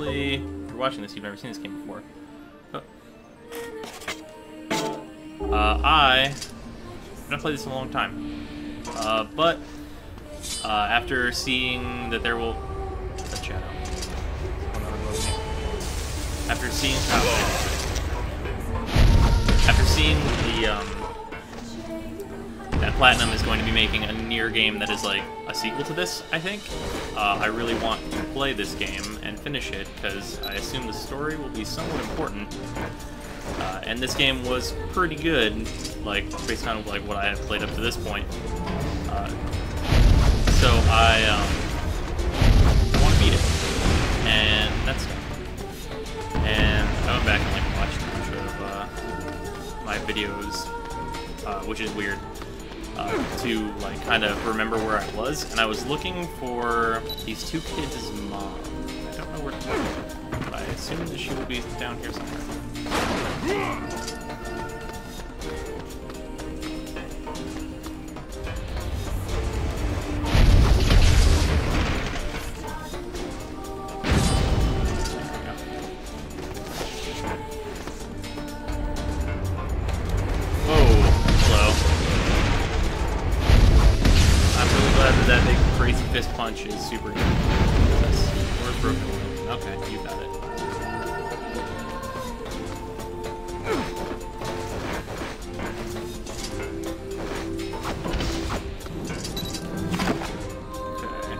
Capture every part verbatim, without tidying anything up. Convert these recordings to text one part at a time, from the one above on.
Hopefully, if you're watching this, you've never seen this game before. Oh. Uh, I have not played this in a long time. Uh, but, uh, after seeing that there will... That shadow. After seeing... Oh, after seeing the, um... that Platinum is going to be making a Nier game that is like a sequel to this, I think. Uh, I really want to play this game and finish it, because I assume the story will be somewhat important. Uh, and this game was pretty good, like, based on like what I have played up to this point. Uh, so I um, want to beat it. And that's stuff. And I went back and like watched a bunch of uh, my videos, uh, which is weird. Uh, to like kind of remember where I was, and I was looking for these two kids' mom. I don't know where to find her, but I assume that she will be down here somewhere. That big crazy fist punch is super good. Where's broken? Okay, you got it. Okay.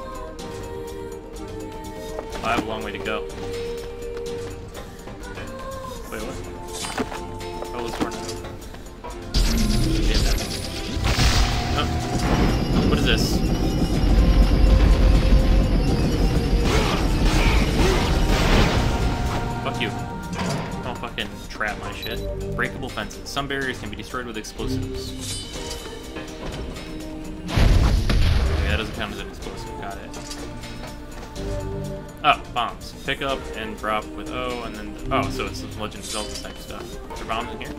I have a long way to go. Wait, what? Oh, this door now. Yeah, that. Oh. What is this? Fuck you. Don't fucking trap my shit. Breakable fences. Some barriers can be destroyed with explosives. Okay, that doesn't count as an explosive. Got it. Oh, bombs. Pick up and drop with O, and then... Oh, so it's some Legend of Zelda type stuff. Are there bombs in here?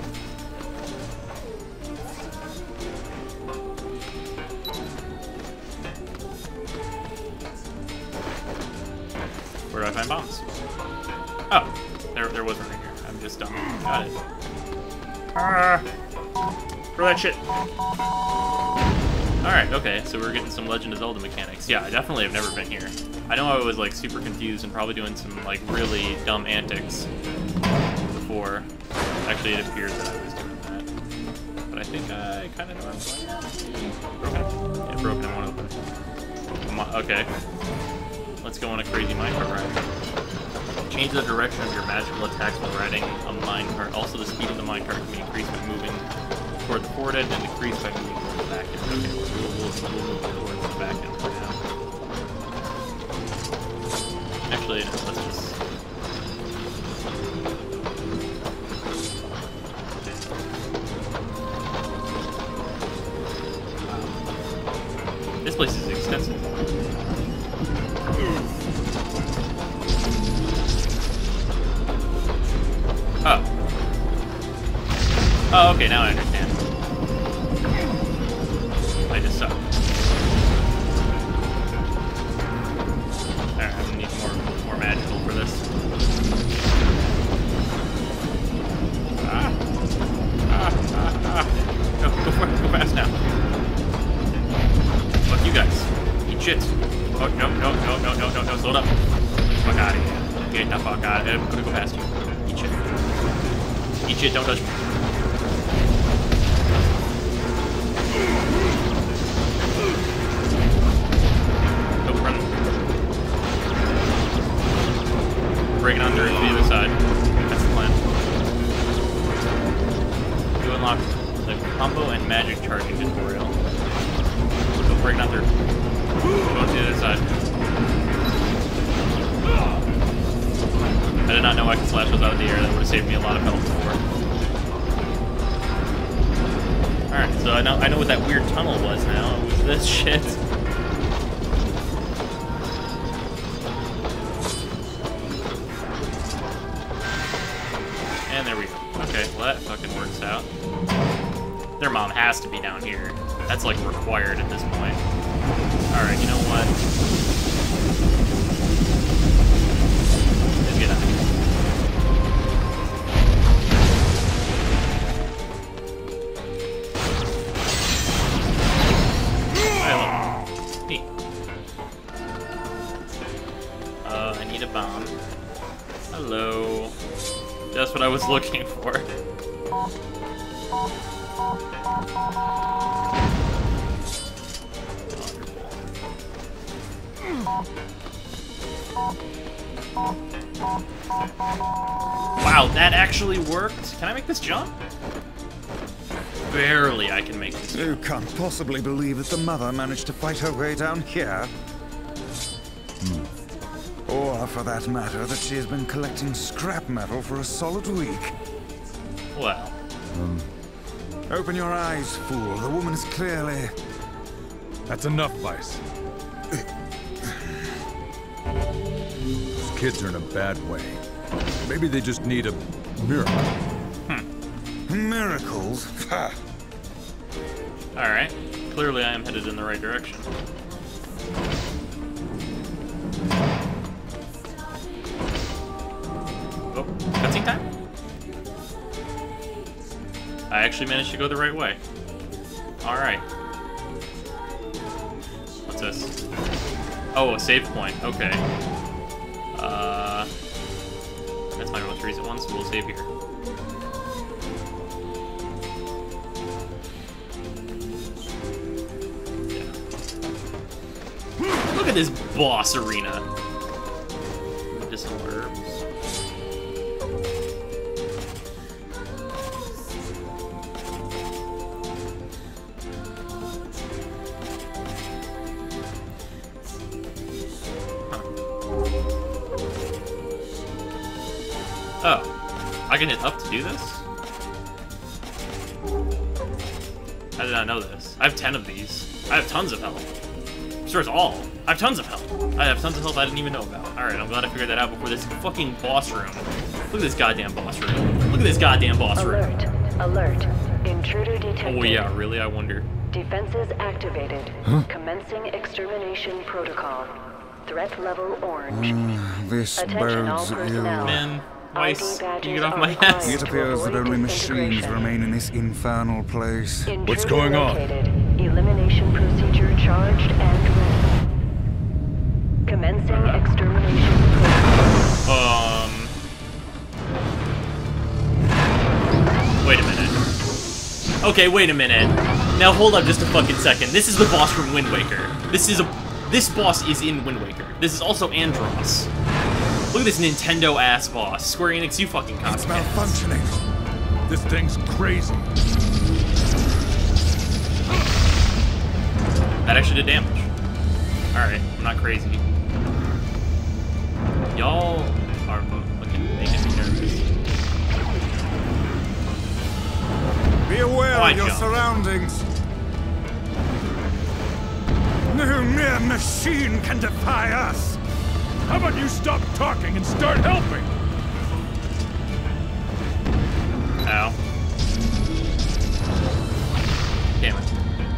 Where do I find bombs? Oh, there, there was one in here. I'm just dumb. Got it. Ah, throw that shit. Alright, okay, so we're getting some Legend of Zelda mechanics. Yeah, I definitely have never been here. I know I was, like, super confused and probably doing some, like, really dumb antics before. Actually, it appeared that I was doing that. But I think I kind of know I'm playing. Broken? Yeah, broken and one open. Come on, okay. Let's go on a crazy minecart ride. Change the direction of your magical attacks when riding a minecart. Also, the speed of the minecart can be increased by moving toward the forward end and decreased by moving toward the back end. Okay, we'll, we'll, we'll move towards the back end for now. Actually, no, let's just... Wow. This place is extensive. Oh. Oh, okay, now I understand. I just suck. Alright, I'm gonna need more more magical for this. Ah! Ah, ah, ah. Go, go, for, go fast now. Fuck you guys. Eat shit. Oh, no, no, no, no, no, no, no, slow up. Fuck out of here. Get the fuck out of here. I'm gonna go past you. Eat shit. Eat shit, don't touch me. Nope, run. Breaking under to the other side. That's the plan. You unlock the combo and magic charging tutorial. Go breaking under. Go to the other side. I did not know I could slash those out of the air. That would have saved me a lot of health before. Alright, so I know I know what that weird tunnel was now. It was this shit. And there we go. Okay, well that fucking works out. Their mom has to be down here. That's like required at this point. Alright, you know what? That's what I was looking for. Wow, that actually worked. Can I make this jump? Barely I can make this jump. You can't possibly believe that the mother managed to fight her way down here. Hmm. Or, for that matter, that she has been collecting scrap metal for a solid week. Well. Um, open your eyes, fool. The woman is clearly... That's enough, Vice. Those kids are in a bad way. Maybe they just need a miracle. Hmm. Miracles? Ha! Alright. Clearly I am headed in the right direction. Oh, cutscene time? I actually managed to go the right way. Alright. What's this? Oh, a save point. Okay. Uh, that's my most recent one, so we'll save here. Yeah. Look at this boss arena. Medicinal herbs. Oh, I can hit up to do this? I did not know this. I have ten of these. I have tons of health. Restores all. I have tons of health. I have tons of health I didn't even know about. Alright, I'm glad I figured that out before this fucking boss room. Look at this goddamn boss room. Look at this goddamn boss room. Alert. Alert. Intruder detected. Oh yeah, really? I wonder. Defenses activated. Huh? Commencing extermination protocol. Threat level orange. Mm, this Attention all bodes ill. personnel. Man, Weiss, I D can you get off my badges are ass? It appears that only machines remain in this infernal place. Intruder What's going on? located. Elimination procedure charged and ready. Commencing extermination protocol. Um. Wait a minute. Okay, wait a minute. Now hold up just a fucking second. This is the boss from Wind Waker. This is a. This boss is in Wind Waker. This is also Andros. Look at this Nintendo-ass boss. Square Enix, you fucking It's copycats. malfunctioning. This thing's crazy. That actually did damage. Alright, I'm not crazy. Y'all are fucking making me nervous. Be aware Oh, I of your jumped. surroundings. No mere machine can defy us. How about you stop talking and start helping? Ow. Damn it.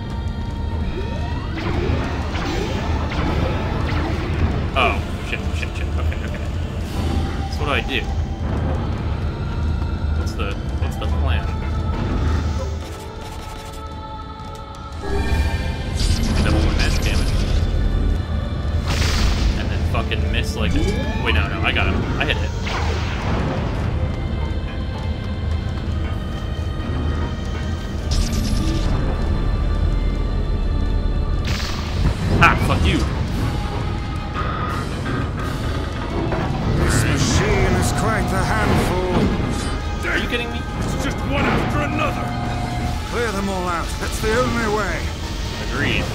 Oh, shit, shit, shit. Okay, okay. So what do I do? What's the what's the plan? Double my magic damage. And then fucking miss like this. Wait, no, no, I got him. I hit it. Ha! Fuck you! This machine is quite the handful. Are you kidding me? It's just one after another. Clear them all out. That's the only way. Agreed.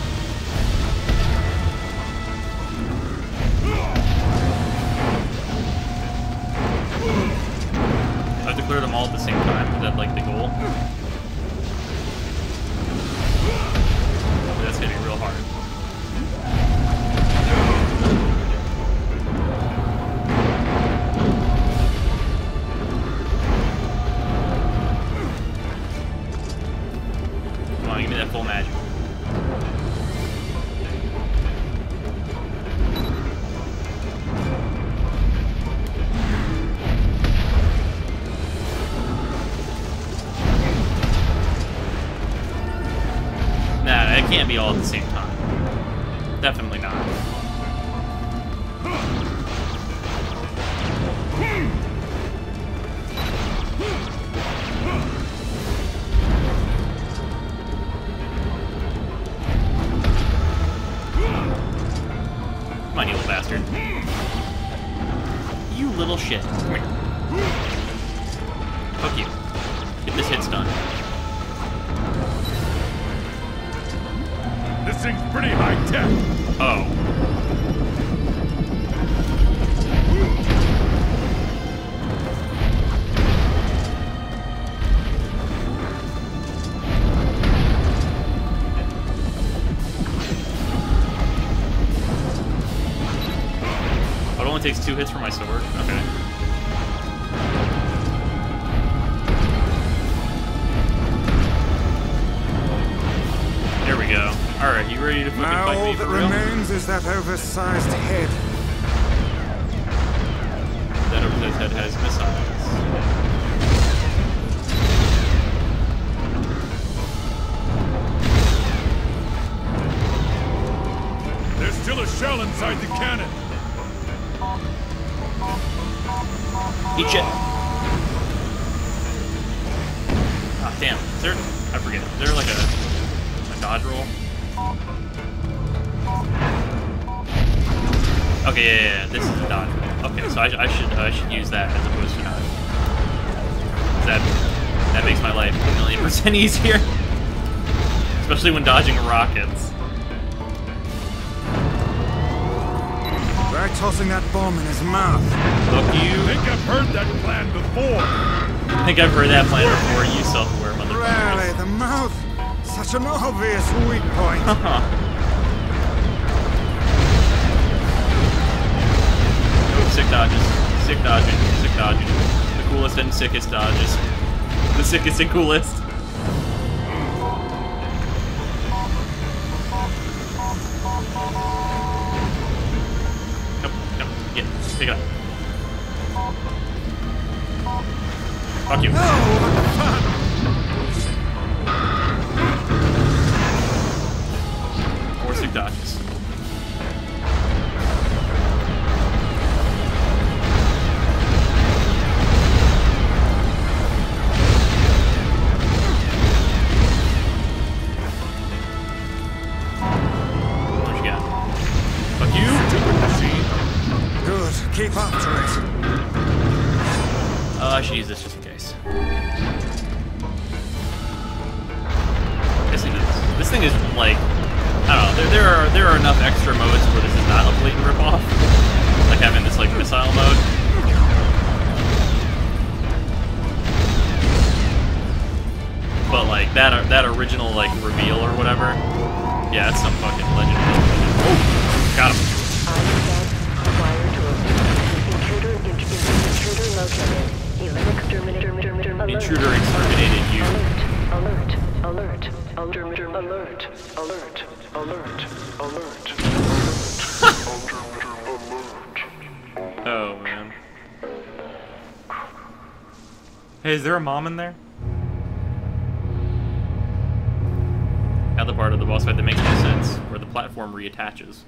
I have to clear them all at the same time. Is that like the goal? That's hitting real hard. Come on, give me that full magic. Nah, it can't be all at the same time. Definitely not. two hits for my sword? Okay. There we go. Alright, you ready to fucking Now fight all me that for real? remains is that oversized head. That oversized head has missiles. There's still a shell inside the cannon. Eat shit. Ah, damn. Is there... I forget. Is there like a... a dodge roll? Okay, yeah, yeah, yeah. This is a dodge roll. Okay, so I, I should I should use that as opposed to not. That, that makes my life a million percent easier. Especially when dodging rockets. Try tossing that bomb in his mouth. Fuck you. I think I've heard that plan before. I think I've heard that plan before. You self-aware motherfuckers. Really, the mouth? Such an obvious weak point. Oh, sick dodges. Sick dodging. Sick dodging. The coolest and sickest dodges. The sickest and coolest. Come, come, get it. Pick it up. Fuck you. More sick dodges. What you got? Fuck you. Good, keep after it. Uh, I should use this just in case. This thing is, this thing is like, I don't know, there, there are there are enough extra modes where this is not a blatant ripoff. Like having this like missile mode. But like that that original like reveal or whatever, yeah, that's some fucking legend. Oh, got him. Intruder exterminated you. Alert, alert, alert, alert, alert, alert, alert, alert, Oh man. Hey, is there a mom in there? Now the part of the boss fight that makes no sense, where the platform reattaches.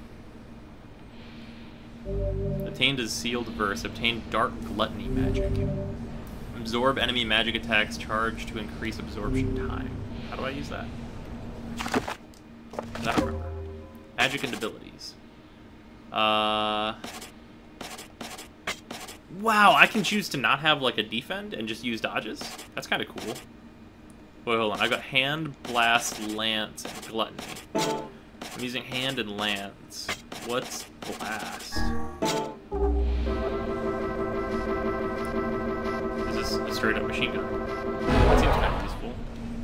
Attained as sealed verse. Obtained dark gluttony magic. Absorb enemy magic attacks. Charge to increase absorption time. How do I use that? I don't remember. Magic and abilities. Uh. Wow, I can choose to not have like a defend and just use dodges. That's kind of cool. Wait, hold on. I've got hand, blast, lance, and gluttony. I'm using hand and lance. What's blast? Is this a straight up machine gun? That seems kind of useful.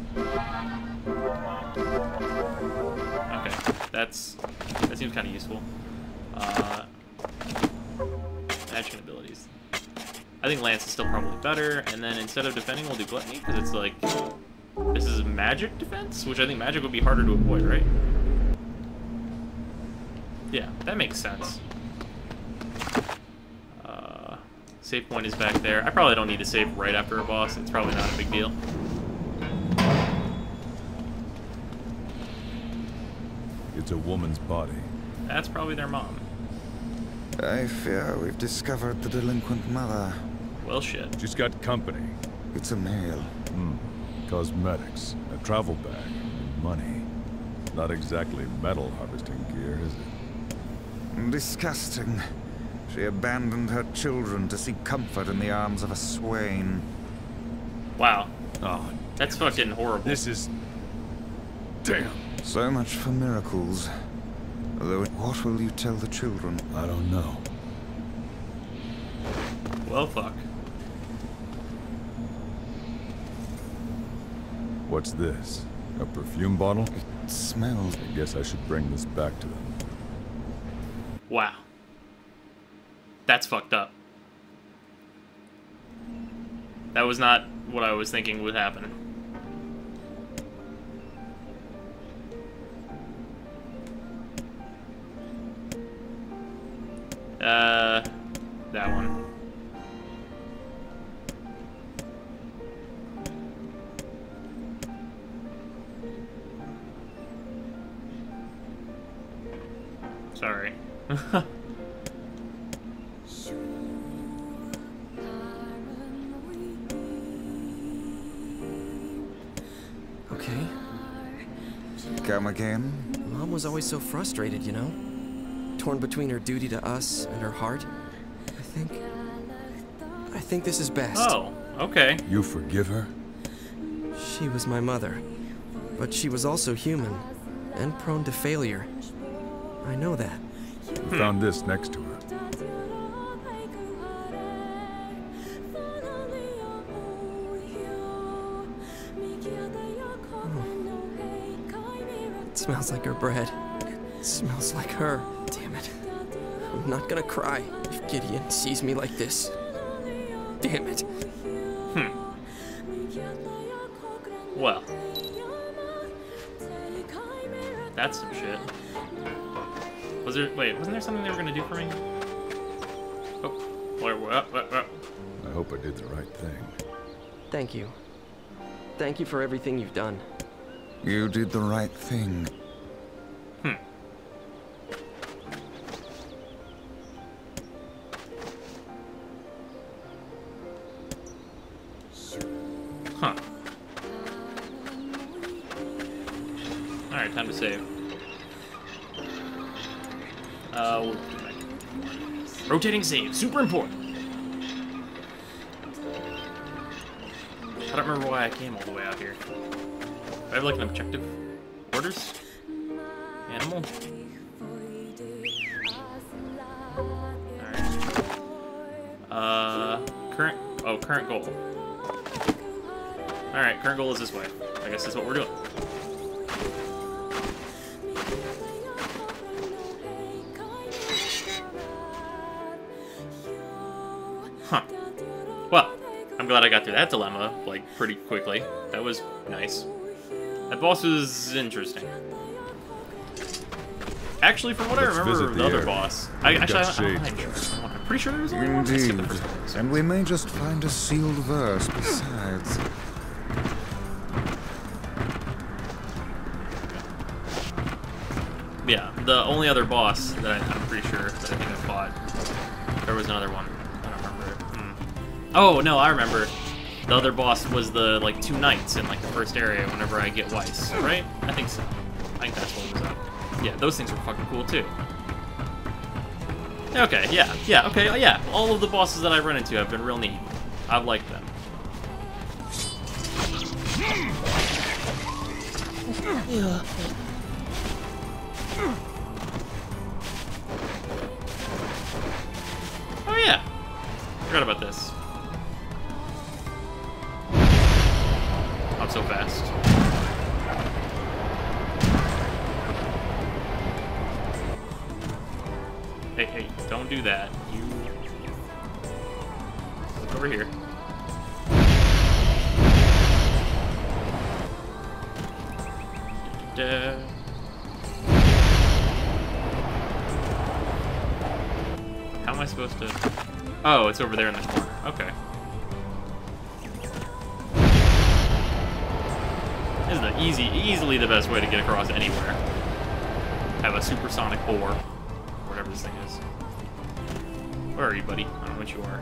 Okay, that's that seems kind of useful. Uh, action abilities. I think lance is still probably better. And then instead of defending, we'll do gluttony because it's like this is magic defense, which I think magic would be harder to avoid, right? Yeah, that makes sense. Uh, save point is back there. I probably don't need to save right after a boss. It's probably not a big deal. It's a woman's body. That's probably their mom. I fear we've discovered the delinquent mother. Well, shit. She's got company. It's a male. Hmm. Cosmetics, a travel bag, and money. Not exactly metal harvesting gear, is it? Disgusting. She abandoned her children to seek comfort in the arms of a swain. Wow. Oh, That's fucking horrible. this is... Damn. So much for miracles. Although, what will you tell the children? I don't know. Well, fuck. What's this? A perfume bottle? It smells. I guess I should bring this back to them. Wow. That's fucked up. That was not what I was thinking would happen. Uh, that one. Sorry. Okay. Come again? Mom was always so frustrated, you know? Torn between her duty to us and her heart. I think... I think this is best. Oh, okay. You forgive her? She was my mother. But she was also human. And prone to failure. I know that. You found this next to her. It smells like her bread. It smells like her. Damn it. I'm not gonna cry if Gideon sees me like this. Damn it. Hmm. Well. That's some shit. Was there... Wait, wasn't there something they were gonna do for me? Oh. What, what, what, what? I hope I did the right thing. Thank you. Thank you for everything you've done. You did the right thing. Hmm. Huh. Alright, time to save. Uh, we'll do that. Rotating save, super important. I don't remember why I came all the way out here. Do I have like an objective? Orders? Animal? Alright. Uh, current, oh, current goal. Alright, current goal is this way. I guess that's what we're doing. Huh. Well, I'm glad I got through that dilemma, like, pretty quickly. That was nice. That boss was interesting. Actually, from what Let's I remember visit of the the other area. boss, I, We've actually, got I, I, I'm, shades sure. I'm pretty sure there was only one. I skipped Indeed. the first one, so- And we may just find a sealed verse besides. Yeah, the only other boss that I, I'm pretty sure that I think I fought, there was another one. I don't remember. Hmm. Oh, no, I remember. The other boss was the, like, two knights in, like, the first area whenever I get Weiss, right? I think so. I think that's what was up. Yeah, those things were fucking cool, too. Okay, yeah, yeah, okay, yeah. All of the bosses that I've run into have been real neat. I've liked them. Yeah. Oh, yeah. Forgot about this. Not so fast. Hey, hey, don't do that. You... Look over here. Da. How am I supposed to... Oh, it's over there in the corner. Okay. This is the easy, easily the best way to get across anywhere. Have a supersonic ore. Whatever this thing is. Where are you, buddy? I don't know what you are.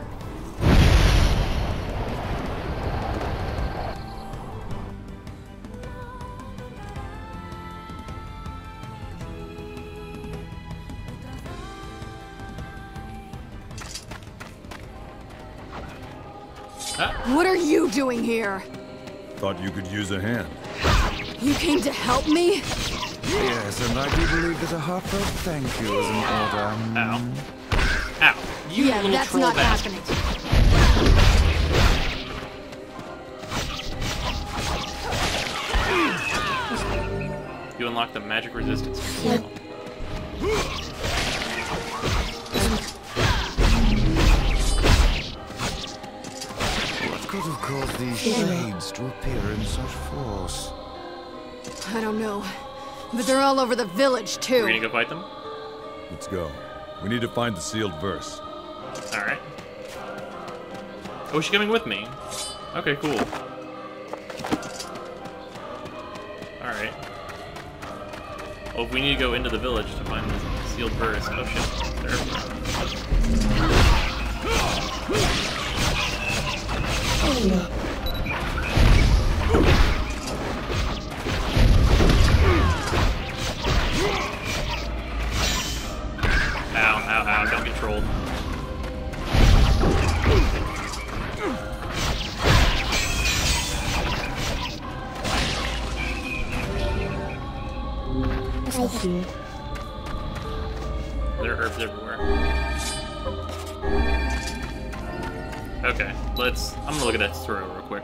Ah. What are you doing here? Thought you could use a hand. You came to help me? Yes, and I do believe that a heartfelt thank you is in order. Ow. Ow. You yeah, little that's troll not bastard. happening. You unlock the magic resistance. could have caused these shades to appear in such force? I don't know. But they're all over the village, too. We're gonna go fight them? Let's go. We need to find the sealed verse. Alright. Oh, she's coming with me. Okay, cool. Alright. Well, if we need to go into the village to find the sealed verse. Oh shit. There. Ow, ow, ow, don't get trolled. There are herbs everywhere. Okay, let's... I'm gonna look at that throw real quick.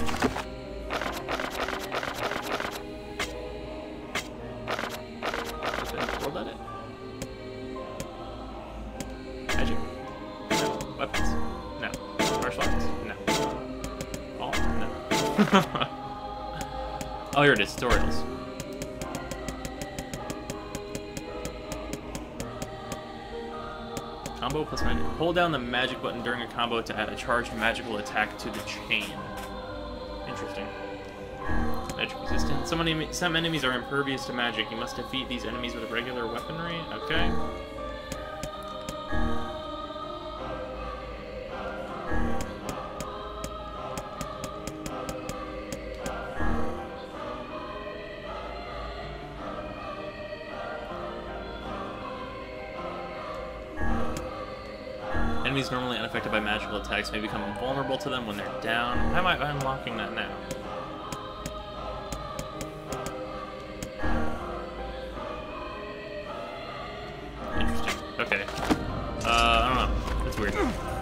Roll that in. Magic? No. Weapons? No. Martial arts? No. All? No. Oh, here it is. Tutorials. Combo plus magic. Hold down the magic button during a combo to add a charged magical attack to the chain. Interesting. Magic resistant. Some, enemy, some enemies are impervious to magic. You must defeat these enemies with regular weaponry. Okay. Enemies normally unaffected by magical attacks may become vulnerable to them when they're down. How am I unlocking that now? Interesting. Okay. Uh, I don't know. That's weird.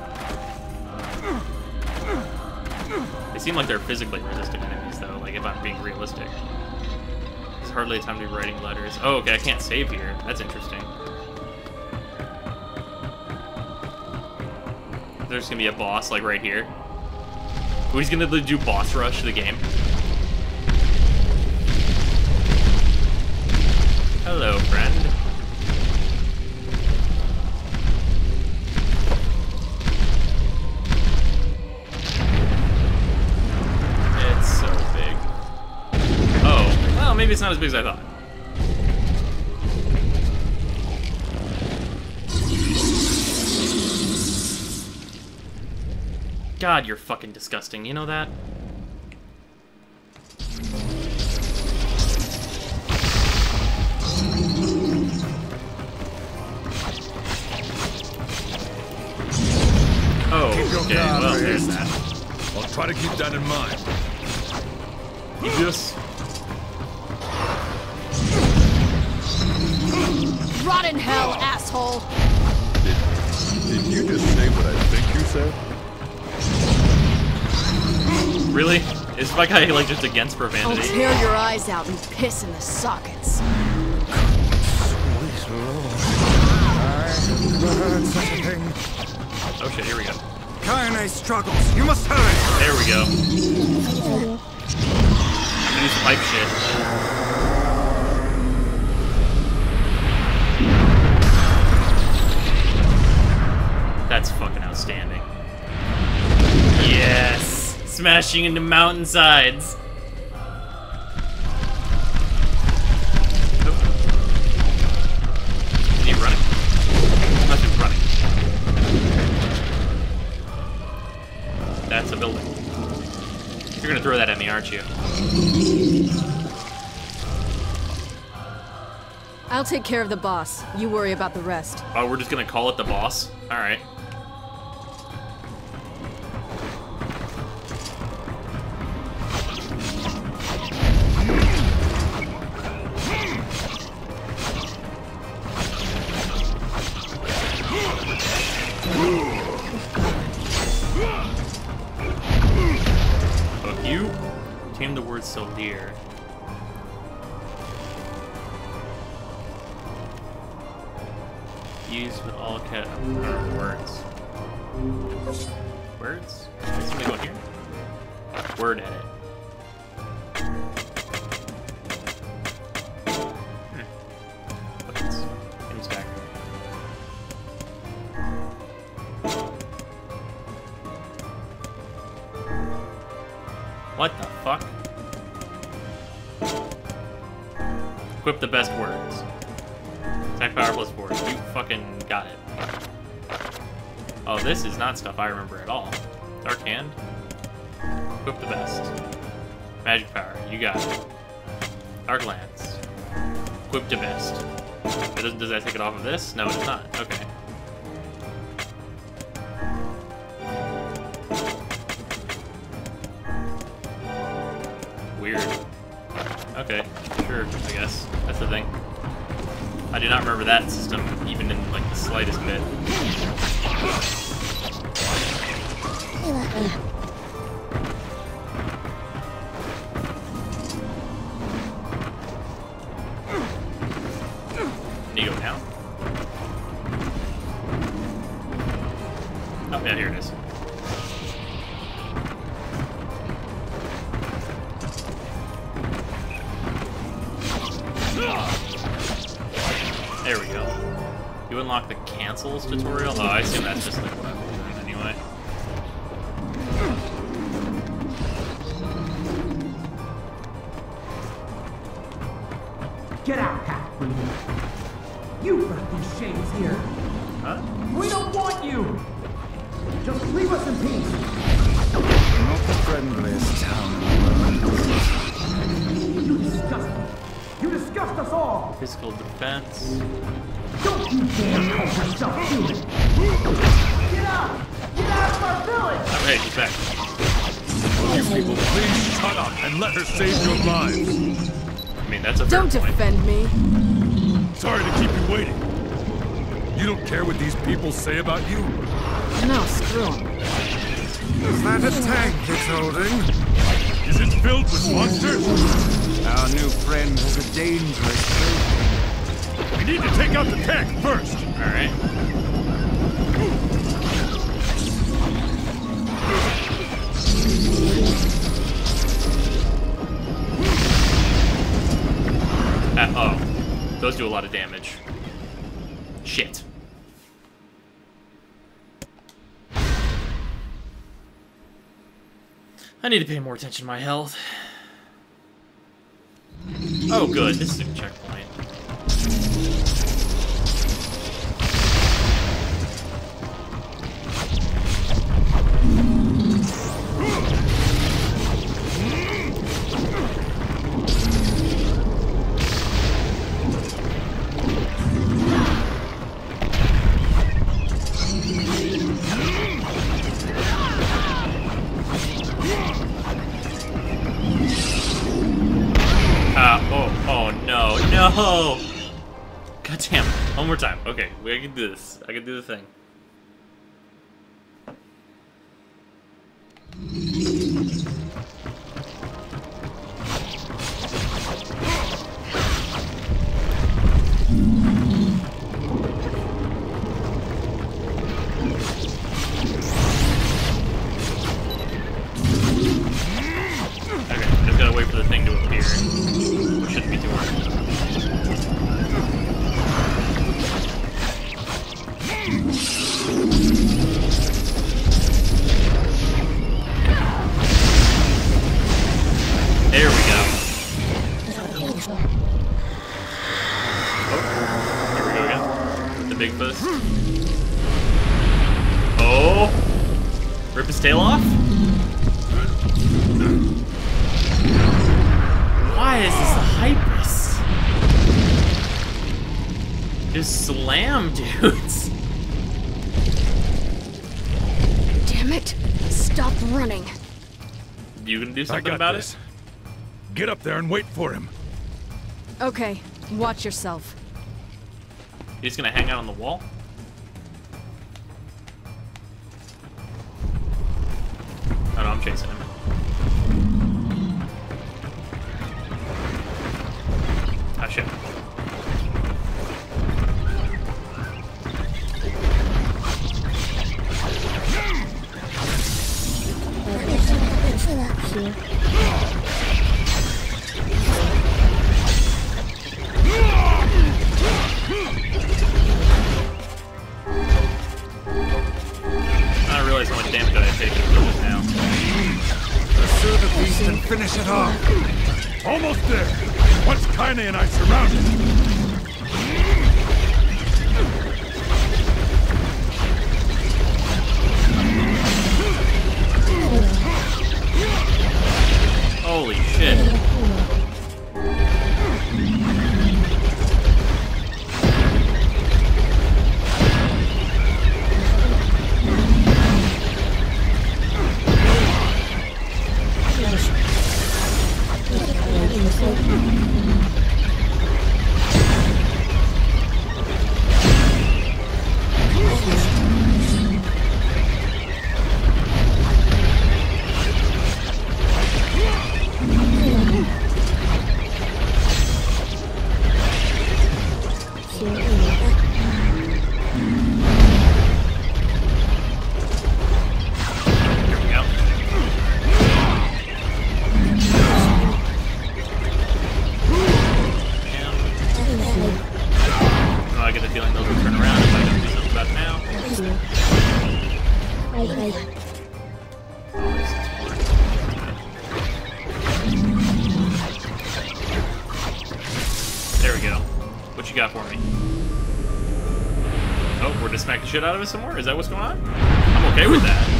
They seem like they're physically resistant enemies, though, like if I'm being realistic. There's hardly a time to be writing letters. Oh, okay, I can't save here. That's interesting. There's gonna be a boss, like, right here. Who's gonna do boss rush the game? Hello, friend. It's so big. Oh, well, maybe it's not as big as I thought. God, you're fucking disgusting. You know that? Oh, okay. Well, there's that. I'll try to keep that in mind. Yes. Rot in hell, asshole! Did, did you just say what I think you said? Really? Is my guy like just against I'll profanity? tear your eyes out and piss in the sockets. Sweet Lord. I've never heard such a thing. Oh shit, here we go. Kaine struggles. You must hurry. There we go. Use pipe shit. That's fucking outstanding. Yes! Smashing into mountainsides. Oh. Is he running? Must be running. That's a building. You're gonna throw that at me, aren't you? I'll take care of the boss. You worry about the rest. Oh, we're just gonna call it the boss? Alright. Fuck you. Tame the word so dear. Used with all cat uh, words. Words? Is somebody going here? word edit. Hmm. Buckets. Game stack. What the fuck? Equip the best words. Attack power plus four. You fucking got it. Oh, this is not stuff I remember at all. Dark Hand. Equip the best. Magic power. You got it. Dark Lance. Equip the best. It doesn't, does that take it off of this? No, it's not. Okay. Weird. Okay, sure, I guess. That's the thing. I do not remember that system, even in, like, the slightest bit. Need to go down? Oh, yeah, here it is. There we go. You unlock the cancels tutorial? Oh, I assume that's just like what I've been doing anyway. Get out, half-breed. You brought these shames here. Huh? We don't want you. Just leave us in peace. Not the friendliest town in the world. You disgust me. You disgust us all. Physical defense. Don't you dare call yourself human. Get out! Get out of our village! Oh, hey, she's back. You people, please shut up and let her save your lives. I mean, that's a fair Don't point. defend me. Sorry to keep you waiting. You don't care what these people say about you? No, screw 'em. Is that a tank it's holding? Is it filled with monsters? Our new friend has a dangerous trait. We need to take out the tank first. Alright. Uh, oh. Those do a lot of damage. Shit. I need to pay more attention to my health. Oh, good. This is a checkpoint. No! God damn it. One more time. Okay, we can do this. I can do the thing. Okay, just gotta wait for the thing to appear. Shouldn't be too hard. There we go. Oh, here we go again. With the big fist. Oh! Rip his tail off? Why is this a Hypris? Just slam dudes. Damn it. Stop running. You gonna do I something got about this. it? Get up there and wait for him. Okay, watch yourself. You just gonna hang out on the wall? Oh no, I'm chasing him. Ah, shit. I don't realize how much damage that I take just now. Pursue the beast and finish it off. Almost there! Once Kaine and I surround it! Holy shit. There we go. What you got for me? Oh, we're just smacking the shit out of it some more? Is that what's going on? I'm okay with that.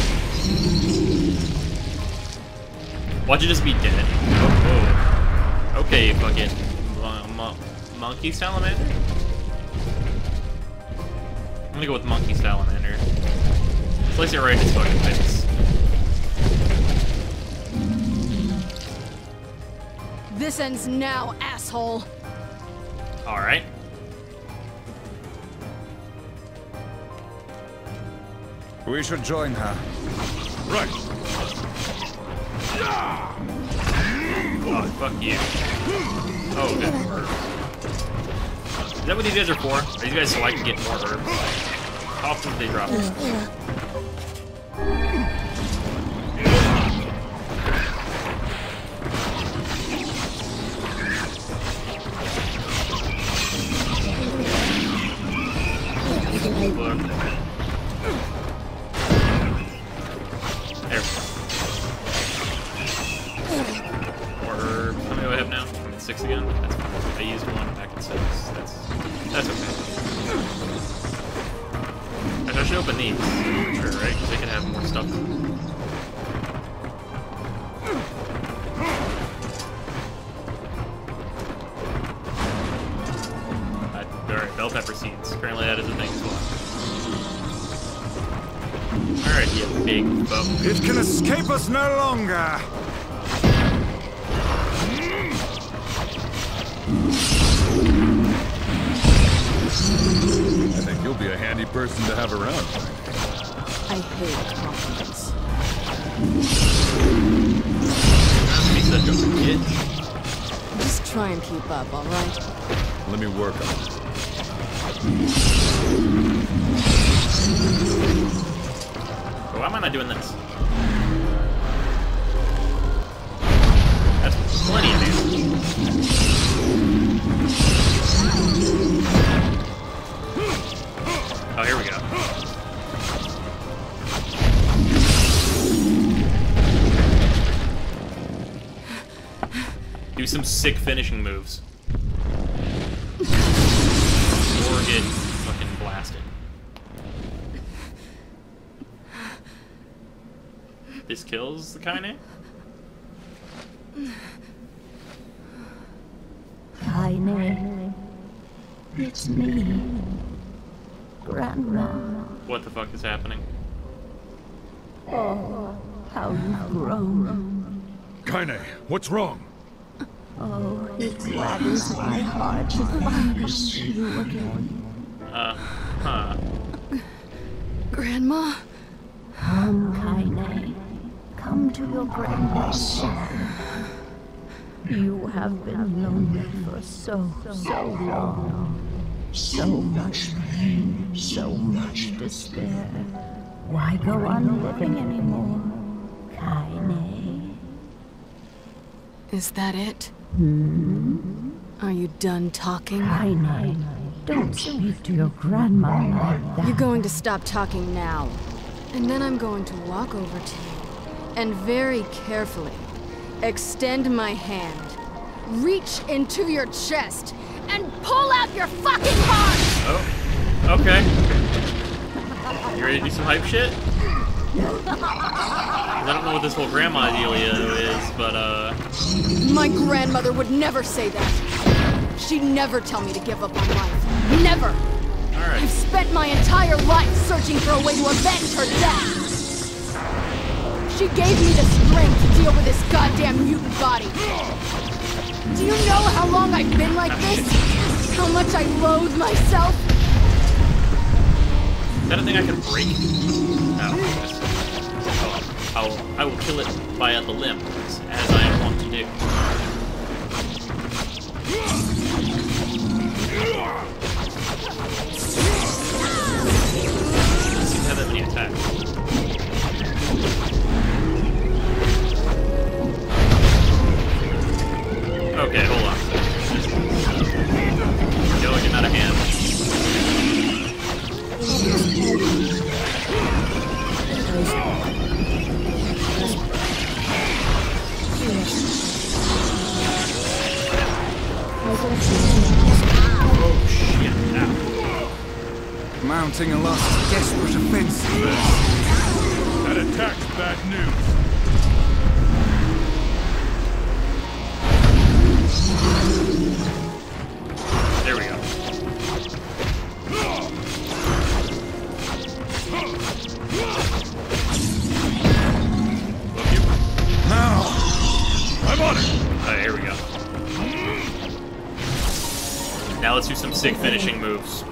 Watch it just be dead. Oh, whoa. Okay, fucking mon mon monkey salamander? I'm gonna go with monkey salamander. Place it right in his fucking face. This ends now, asshole. Alright. We should join her. Right. Oh, fuck you. Oh, good. Is that what these guys are for? Are these guys so I can get more herbs? How often do they drop this? There. More herb. How many do I have now? I'm at six again. That's fine. I used one back at six. That's that's okay. I should open these, for sure, right? Because they can have more stuff. Uh, Alright, bell pepper seeds. Apparently that is a thing as well. Alright, you big bum. It can escape us no longer. I think you'll be a handy person to have around. I hate compliments. Not be such a kid. Just try and keep up, alright? Let me work on it. Why am I not doing this? That's plenty of damage. Oh, here we go. Do some sick finishing moves. Or get fucking blasted. This kills the Kaine? Kaine, it's me, Grandma. What the fuck is happening? Oh, how you've grown. Kaine, what's wrong? Oh, it gladdens my heart to finally see you again. Uh, huh. Grandma? Come, Kaine. Come to your grandma's side. You have been lonely for so, so long. So much pain, so much despair. Why go on living anymore, Kaine? Is that it? Hmm? Are you done talking? Kaine, don't speak to your grandma like that. You're going to stop talking now. And then I'm going to walk over to you and very carefully extend my hand, reach into your chest, and pull out your fucking heart! Oh, okay. You ready to do some hype shit? 'Cause I don't know what this whole grandma dealio is, but uh... My grandmother would never say that. She'd never tell me to give up on life. Never! Alright. I've spent my entire life searching for a way to avenge her death! She gave me the strength to deal with this goddamn mutant body. Do you know how long I've been like this? How much I loathe myself? Is that a thing I can break? No. Oh, I'll, I will kill it via the limbs, as I am wont to do. Doesn't have that many attacks. Okay, hold on. Still getting out of hand. Oh shit, ow. Mounting a last desperate offensive. That attack's bad news. There we go. Love you. Now! I'm on it! Alright, here we go. Now let's do some sick finishing moves.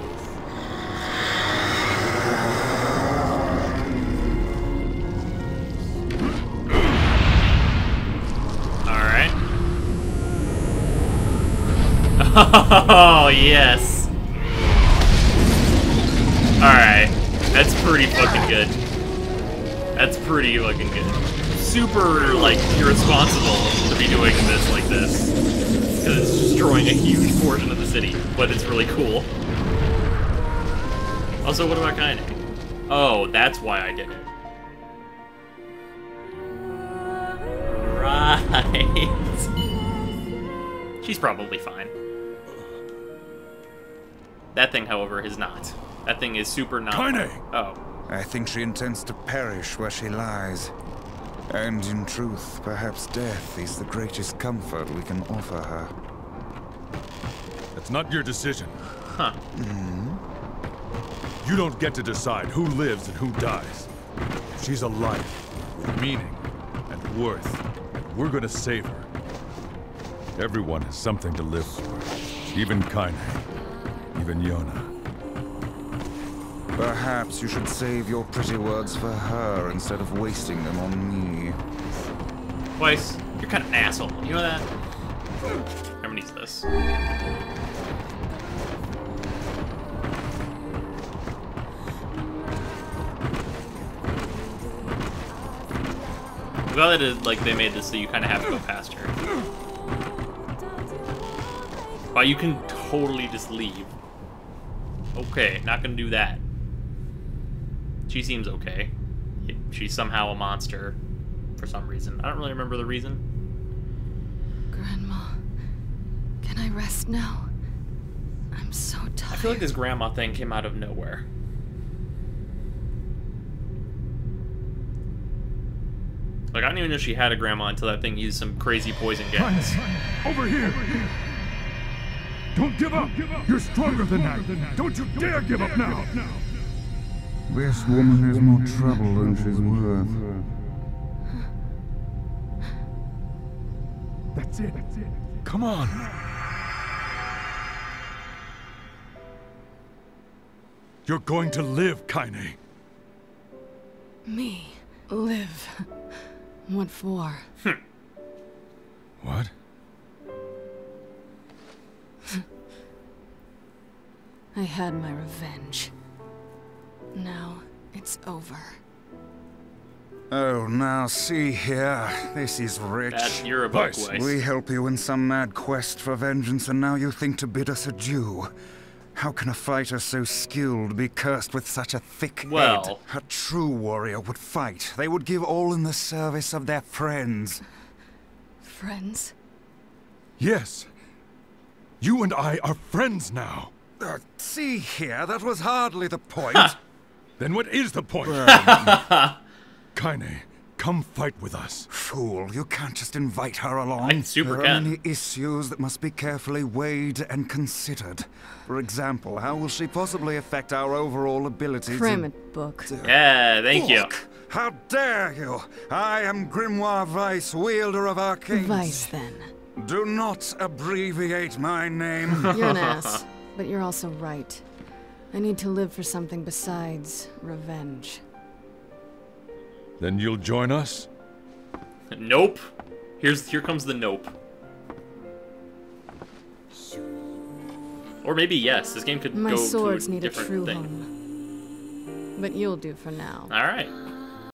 Alright. Oh, yes. Alright. That's pretty fucking good. That's pretty fucking good. Super, like, irresponsible to be doing this like this. Because it's destroying a huge portion of the city, but it's really cool. Also, what about Kaine? Oh, that's why I did it. Right. She's probably fine. That thing, however, is not. That thing is super not. Kaine! Oh. I think she intends to perish where she lies. And in truth, perhaps death is the greatest comfort we can offer her. That's not your decision. Huh. Mm-hmm. You don't get to decide who lives and who dies. She's a life with meaning and worth. We're gonna save her. Everyone has something to live for. Even Kaine. Even Yona. Perhaps you should save your pretty words for her instead of wasting them on me. Weiss, you're kind of an asshole. You know that? I'm gonna use this. I'm glad that it, like, they made this so you kind of have to go past her. Wow, you can totally just leave. Okay, not gonna do that. She seems okay. She's somehow a monster for some reason. I don't really remember the reason. Grandma, can I rest now? I'm so tired. I feel like this grandma thing came out of nowhere. Like, I didn't even know she had a grandma until that thing used some crazy poison gas. Over here! Don't give up! You're stronger than that! Don't you dare give up now! This woman has more trouble than she's worth. That's it. Come on! You're going to live, Kaine. Me? Live? What for? What? I had my revenge. Now it's over. Oh, now see here. This is rich. That's your book, Weiss. Weiss. We help you in some mad quest for vengeance, and now you think to bid us adieu. How can a fighter so skilled be cursed with such a thick head? Well. A true warrior would fight. They would give all in the service of their friends. Friends? Yes. You and I are friends now. Uh, see here, that was hardly the point. Then what is the point? Kaine, come fight with us. Fool, you can't just invite her along. I super there are can. many issues that must be carefully weighed and considered. For example, how will she possibly affect our overall ability Cram to... it, book. Yeah, thank you. Book! How dare you! I am Grimoire Weiss, wielder of arcane. Vice, then. Do not abbreviate my name. You're an ass, but you're also right. I need to live for something besides revenge. Then you'll join us? Nope. Here's here comes the nope. Or maybe yes. This game could My go swords to a need a different true thing. home. But you'll do for now. All right,